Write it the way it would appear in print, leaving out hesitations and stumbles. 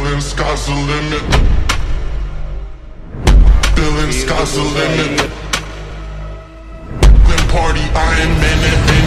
Feeling sky's the limit. Feeling sky's the limit. When party, I am in it.